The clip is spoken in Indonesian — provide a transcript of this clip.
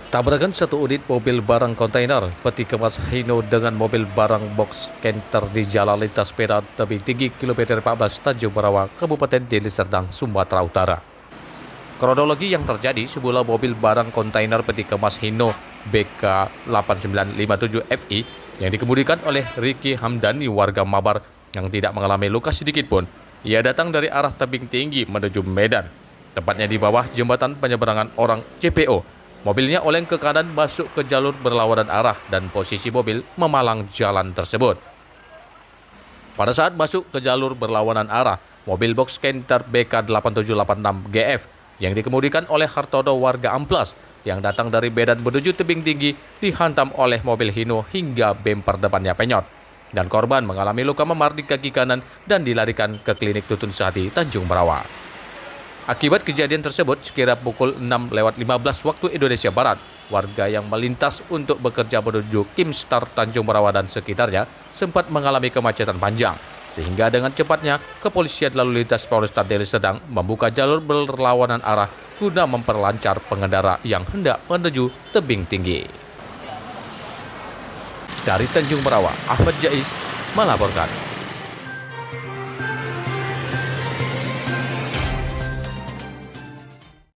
Tabrakan satu unit mobil barang kontainer peti kemas Hino dengan mobil barang box Canter di Jalan Lintas Sepeda tebing tinggi kilometer 14 Tanjung Barawa, Kabupaten Deli Serdang, Sumatera Utara. Kronologi yang terjadi, sebuah mobil barang kontainer peti kemas Hino BK8957FI yang dikemudikan oleh Riki Hamdani warga Mabar yang tidak mengalami luka sedikit pun. Ia datang dari arah tebing tinggi menuju Medan, tepatnya di bawah jembatan penyeberangan orang JPO. Mobilnya oleng ke kanan masuk ke jalur berlawanan arah dan posisi mobil memalang jalan tersebut. Pada saat masuk ke jalur berlawanan arah, mobil box Canter BK8786GF yang dikemudikan oleh Hartodo warga Amplas yang datang dari Medan menuju tebing tinggi dihantam oleh mobil Hino hingga bemper depannya penyot. Dan korban mengalami luka memar di kaki kanan dan dilarikan ke klinik Tutun Sehati, Tanjung Barawa. Akibat kejadian tersebut, sekira pukul 6:15 waktu Indonesia Barat, warga yang melintas untuk bekerja menuju Kimstar Tanjung Barawa dan sekitarnya sempat mengalami kemacetan panjang. Sehingga dengan cepatnya, kepolisian lalu lintas Polresta Deli Serdang membuka jalur berlawanan arah guna memperlancar pengendara yang hendak menuju tebing tinggi. Dari Tanjung Barawa, Ahmad Jais melaporkan.